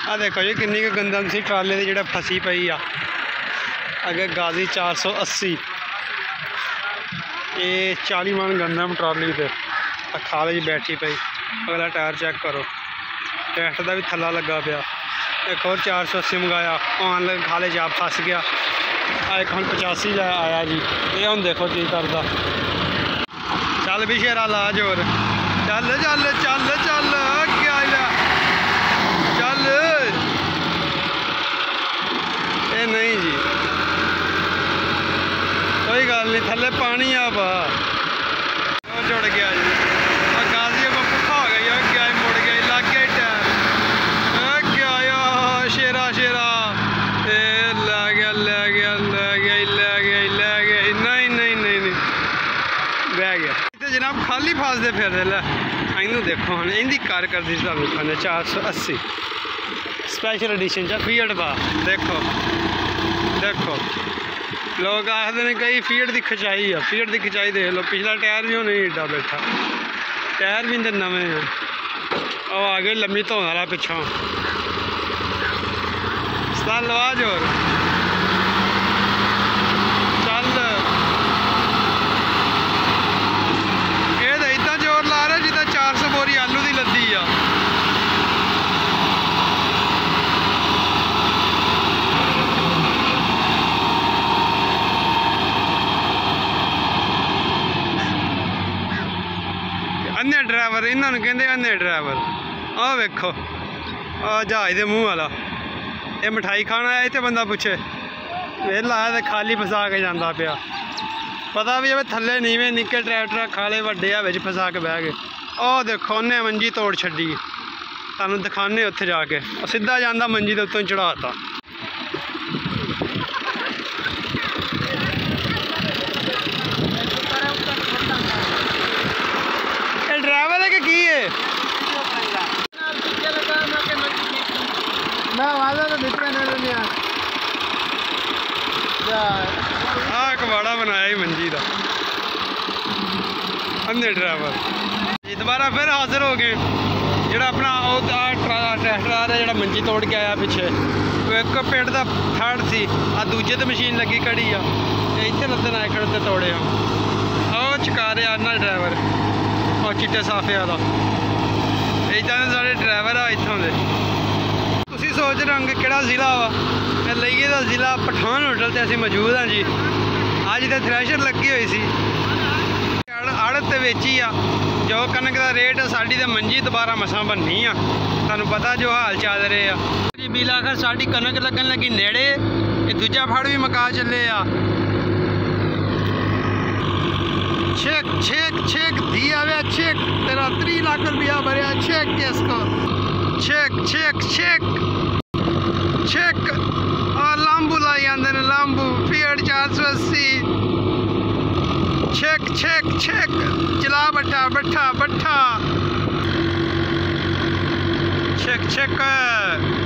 आ देखो जी किन्नी क गंदम सी ट्राले दी जेड़ा फसी पई आ अगे गाजी 480 ये 40 मन गंदम ट्राली दे खाले जी बैठी पई। अगला टायर चेक करो, ट्रैक्टर का भी थला लगा पाया। एक और 480 मंगाया, ऑनलाइन खाले जा फस गया। एक हम 85 ला आया जी। ये हम देखो की करदा। चल भी शेरा ला जोर, चल चल चल चल क्या चल। ये नहीं जी, कोई गल नहीं, थले पानी आ पा जुड़ गया जी। गाजी को पुखा हो गई, क्या मुड़ गई, लग गया टायर, क्या शेरा शेरा ले गया ले गया ले गया ले गया ले गया। नहीं नहीं नहीं नहीं बह गया। तो जनाब खाली फासदे फिर लै इनू देखो हम इनकी कारकर्दगी तुहानू 480 स्पैशल एडिशन चा फीएट बा। देखो देखो लोग आखते हैं कई फीएट की खिंचाई है, फीएट की खिंचाई देख लो। पिछला टायर भी नहीं एडा बैठा, टायर भी तो नवे हैं। और आगे लम्मी धोन वाला पिछों लवा जोर चल। ये तो इतना जोर ला रहा जिदा 400 बोरी आलू की लद्दी आ। अन्ने ड्राइवर इन्होंने कहते अन्ने ड्राइवर। आ वेखो जहाज के मूँह वाला ये मिठाई खाना आया इतने बंदा पूछे वेला आया तो खाली फसा के जाता पाया। पता भी है थले नीवे निक्के ट्रैक्टर खाले वड्डे आ विच फसा के बह गए। ओ देखो उन्हें मंजी तोड़ छड्डी, तुहानू दिखाने उत्थे जाके सीधा जाता मंजी के उत्तों चढ़ाता। ड्राइवर है कि की है कबाड़ा बनाया ही मंजी का अन्ने ड्राइवर। दोबारा फिर हाजिर हो गए जो अपना ट्रैक्टर आ रहा जो मंजी तोड़ के आया पिछे। एक पिंड का थर्ड सी आ दूजे तो मशीन लगी कड़ी आ इतने लद्दन आए खड़े तोड़े आ चका रहा अन्ना ड्राइवर और चिट्टे साफे वाला। इदा के सारे ड्राइवर आ इतों के। तुम सोच रहे होंगे कि जिला वा लईए का जिला पठानकोट से असीं मौजूद हाँ जी। अज तो थ्रैशर लगी हुई सी आड़त वेची आ जो कनक का रेट साड़ी तो मंजी दोबारा मसा बननी आ। तुहानू पता जो हाल चल रहे आ जी। बिल आखिर साड़ी कनक लगन लगी नेड़े, ये दूजा फड़ भी मका चले आ। छेक छेक छेक दी आवे छेक तेरा 3 लाख रुपया भरया छेक केस को छेक छेक छेक छेक। और लांबू लाई आंदे ने लांबू फीएट 480 छेक छेक छेक। चला बट्ठा बट्ठा बट्ठा छेक छेक।